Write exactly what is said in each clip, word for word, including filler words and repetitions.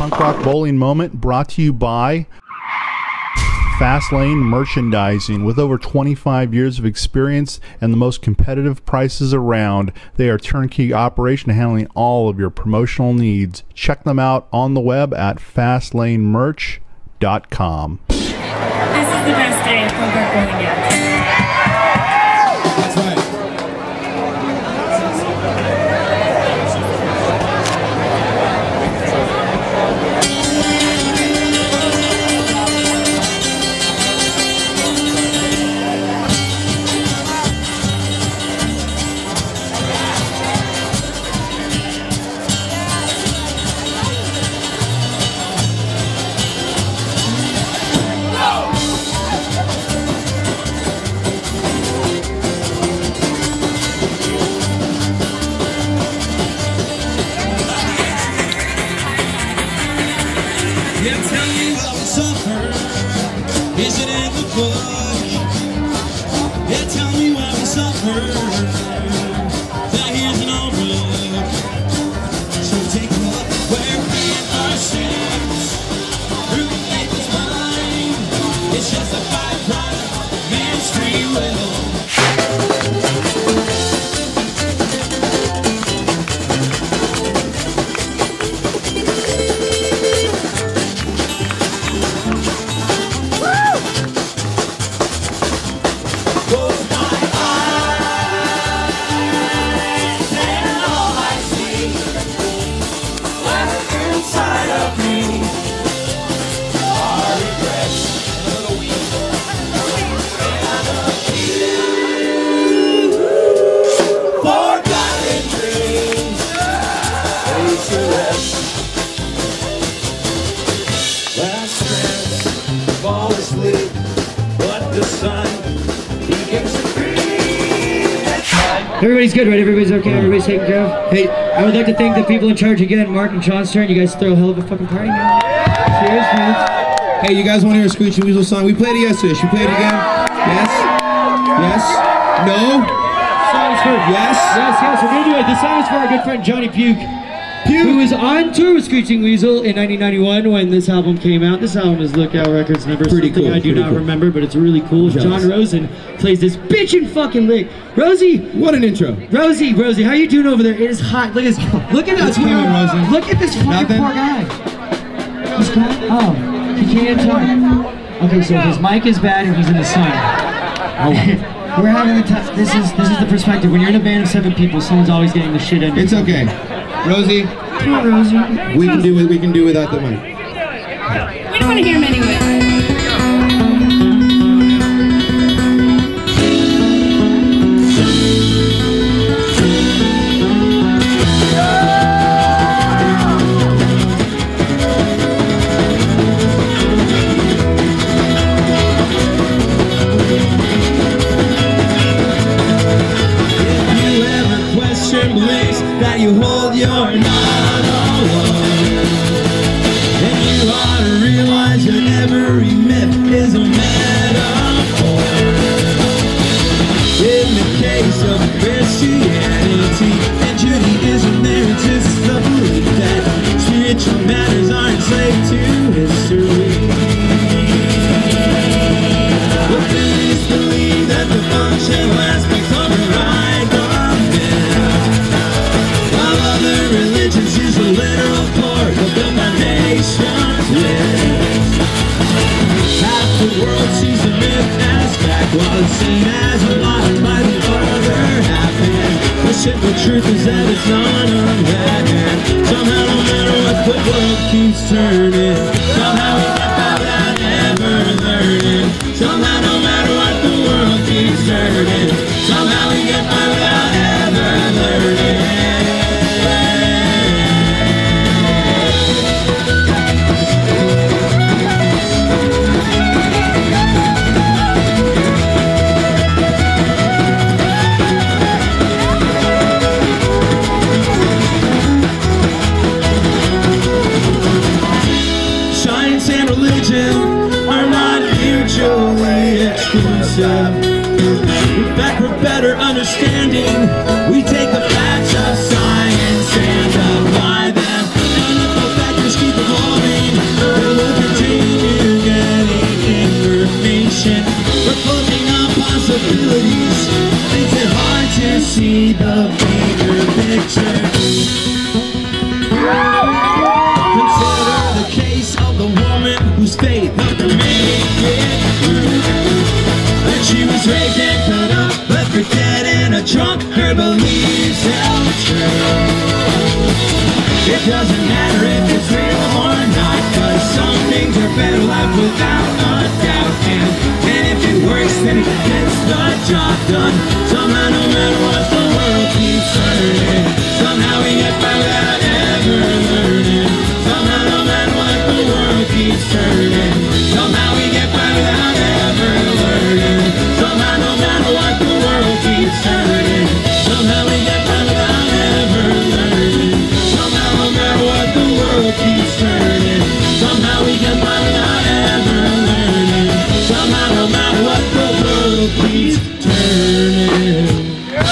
Punk Rock Bowling Moment brought to you by Fast Lane Merchandising. With over twenty-five years of experience and the most competitive prices around, they are turnkey operation handling all of your promotional needs. Check them out on the web at fast lane merch dot com. This is the best day of Punk Rock Bowling yet. That's right. Is it in the book? Yeah, tell me why we suffer. Now here's an overlook. So take a look where we are ships. Through the people's mind, it's just a byproduct of man's free will. Everybody's good, right? Everybody's okay? Everybody's taken care of? Hey, I would like to thank the people in charge again, Mark and Shawn's turn. You guys throw a hell of a fucking party, man. Cheers, man. Hey, you guys want to hear a Screeching Weasel song? We played it yesterday. Should we play it again? Yes? Yes? No? Song's for yes? Yes, yes, we're gonna do it. This song is for our good friend Johnny Puke. Puke. Who was on tour with Screeching Weasel in nineteen ninety-one when this album came out. This album is Lookout Records number pretty something cool, I do not cool. remember, but it's really cool. John Rosen plays this bitchin' fucking lick. Rosie! What an intro. Rosie, Rosie, how you doing over there? It is hot. Look at this. Look at us. Coming, Rosie. Look at this fucking Nothing? poor guy. He's got, oh, he can't talk. Okay, so his mic is bad and he's in the sun. Oh. We're having a tough. This is this is the perspective. When you're in a band of seven people, someone's always getting the shit end. It's okay, Rosie. Come on, Rosie. We can do it. We can do without the mic. We don't want to hear him anyway. That you hold your not alone, and you ought to realize that every myth is a metaphor. In the case of Christianity and Judaism, there exists the belief that spiritual matters are enslaved to history. But Buddhists believe that the functional aspects override the religions is a literal part of the foundation's myth. Half the world sees the myth as fact, while it's seen as a lie by the other half. And the simple truth is that it's not unbad. Somehow, no matter what, the world keeps turning. Somehow we get by without ever learning. Somehow, no matter what, the world keeps turning. Somehow we get by without ever learning. Are not mutually exclusive. In fact, for better understanding, we take the facts of science and apply them. And if the factors keep evolving, faith not to make it through. And she was raised and cut up, left for dead in a trunk. Her beliefs held true. It doesn't matter if it's real or not, cause some things are better left without a doubt. And, and if it works, then it gets the job done. Somehow, no matter what, the world keeps turning. Somehow we get by without ever learning. Somehow, no matter what, the world keeps turning. Somehow we get by without ever learning. Somehow, no matter what, the world keeps turning. Somehow we get by without ever learning. Somehow, no matter what, the world keeps turning. Somehow we get by without ever learning. Somehow, no matter what, the world keeps turning.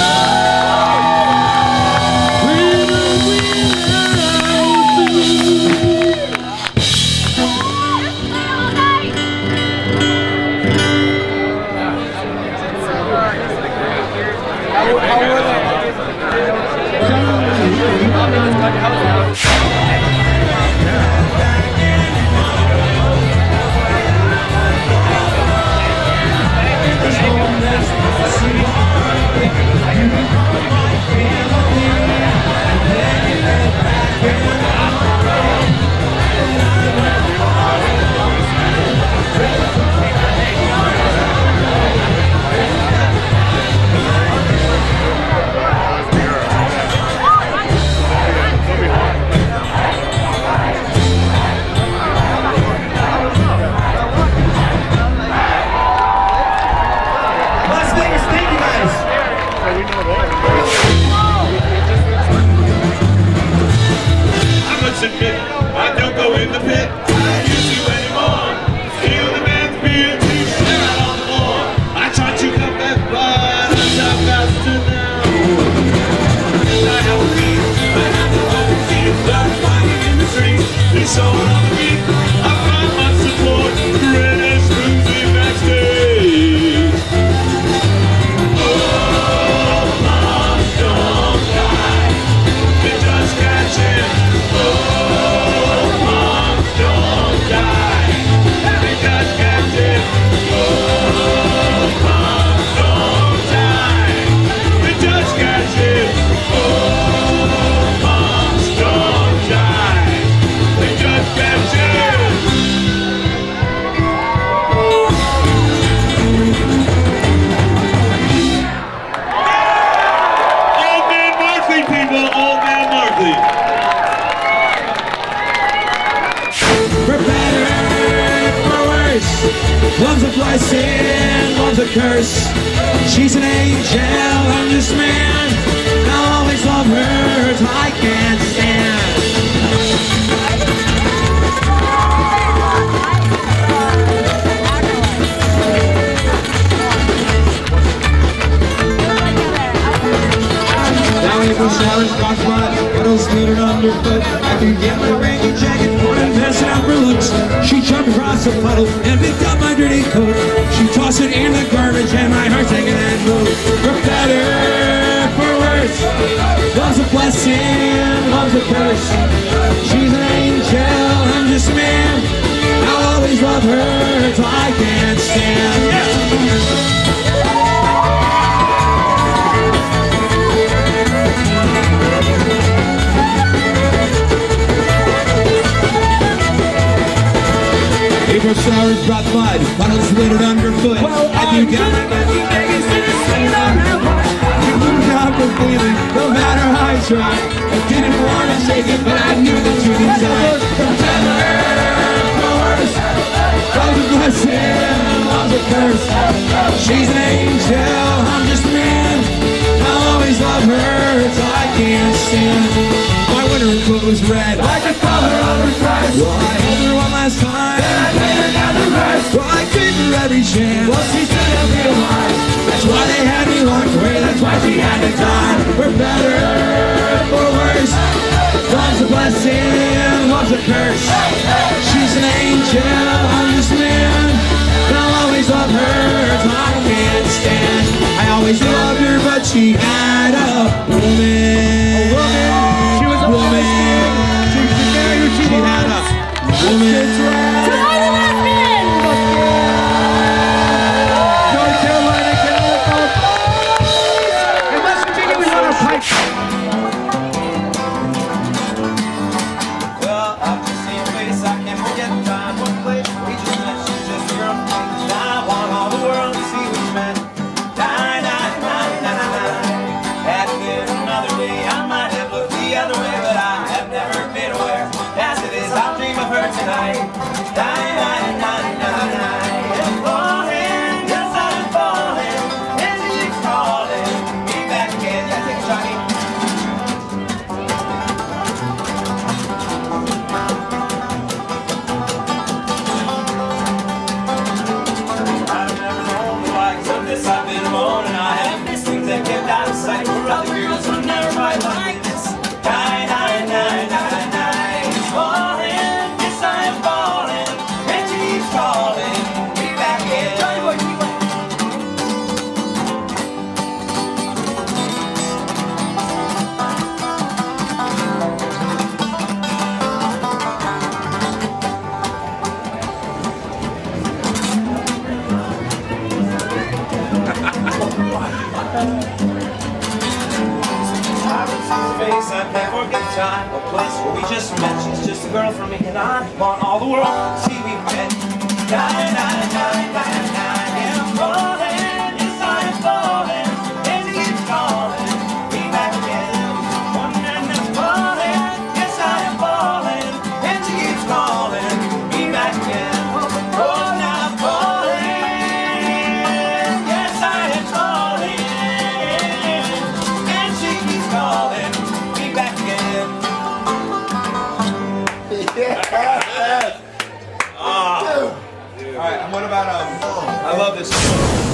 Love's a blessing, love's a curse. She's an angel, I'm just man. I'll always love her till I can't stand. Now April showers, rock mud, puddles littered underfoot. I can get my rainy jacket, put and pass it out for looks. She jumped across the puddle and picked up my dirty coat. She tossed it in the garbage and my heart taking that move. For better, for worse, love's a blessing, love's a curse. She's an angel, I'm just a man. I'll always love her till I can't stand. Yeah. April showers brought mud, puddles littered underfoot. I threw down my messy Vegas to the sand on her butt. She moved out completely, no matter how I tried. I didn't want to shake it, but I knew the truth inside. From better, for worse, love's a blessing, love's a curse. She's an angel, I'm just a man. I'll always love her till I can't stand. My winter coat was red, like the color of her dress. Well, I held her one last time, then I laid her down to rest. Well, I gave her every chance, well, she stood up real high. That's why they had me locked away, that's why she had to die. For better, for worse, love's a blessing, love's a curse. She's an angel, I'm just a man. I'll always love her till I can't stand. I always loved her, but she had a woman. A woman. She was a woman. She, she, she had a woman. time, a place where we just met. She's just a girl from me, and I want all the world to see we met. Nine, nine, nine, nine, nine, yeah, I'm falling, yes I am falling, and she keeps calling me back again. One night I'm falling, yes I am falling, and she keeps calling me back again. Oh, now I'm falling, yes I am falling, and she keeps calling me back again. Yeah. Oh. All right, and what about um? I love this song.